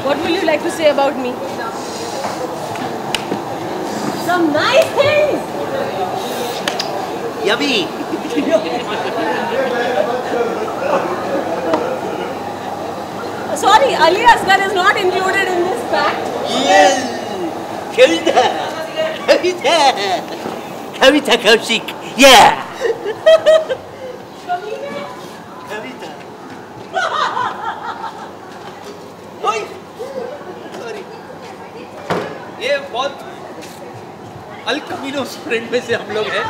What will you like to say about me? Some nice things. Yummy. Sorry, Ali Asghar is not included in this fact. Yes. Kavita Kaushik. Yeah. Kavita. ओए, sorry. ये बहुत अल कमीनोस friend में से हम लोग हैं।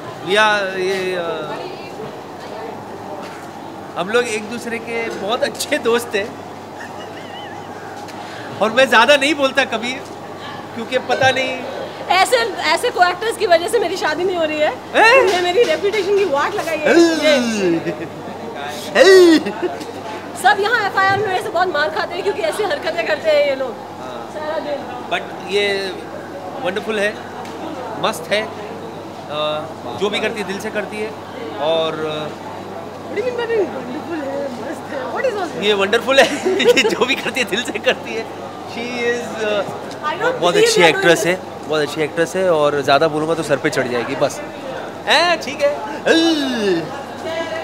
हम लोग एक दूसरे के बहुत अच्छे दोस्त हैं और मैं ज़्यादा नहीं बोलता कभी क्योंकि पता नहीं ऐसे को एक्टर्स की वजह से मेरी शादी नहीं हो रही है। ये मेरी रेपुटेशन की वाट लगाई है। सब यहाँ एफआईआर में ऐसे बहुत मार खाते हैं क्योंकि ऐसी हरकतें करते हैं ये लोग सारा दिन। बट ये वंडरफुल है, मस्त है, जो भी करती है दिल से करती है और ये वंडरफुल है जो भी करती है दिल से करती है। शी इज बहुत अच्छी एक्ट्रेस है, बहुत अच्छी एक्ट्रेस है और ज़्यादा बोलूँगा तो सर पे चढ़ जाएगी बस। ठीक है।